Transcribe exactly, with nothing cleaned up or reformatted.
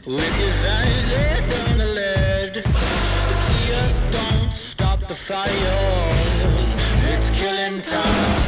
With your eyes on the lead, the tears don't stop the fire. It's killing time.